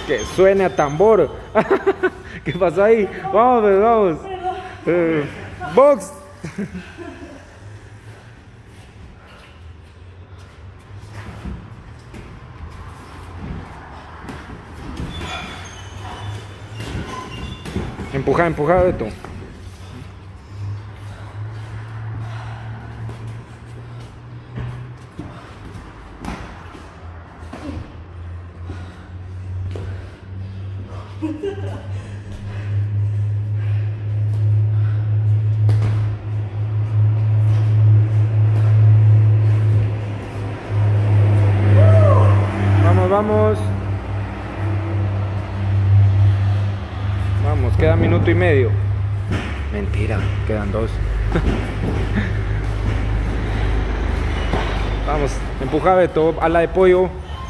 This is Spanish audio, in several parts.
Que suene a tambor. ¿Qué pasó ahí? Vamos, pues, vamos. Box. Empuja, empuja, Beto. Vamos, vamos. Vamos, queda minuto y medio. Mentira, quedan 2. Vamos, empuja, Beto, ala de pollo.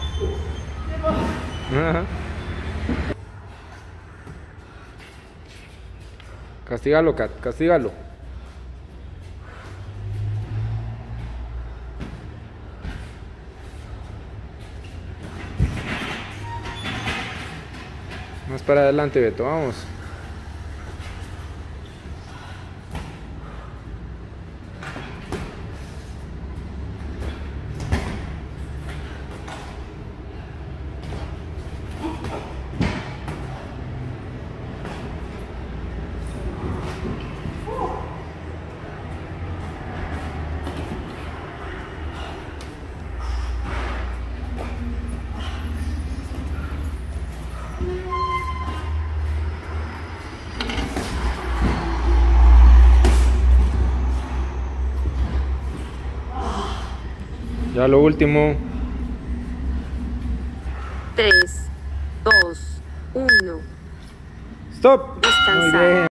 Castígalo, Kat, castígalo. Más para adelante, Beto, vamos. Ya lo último. 3, 2, 1. Stop. Descansar. Muy bien.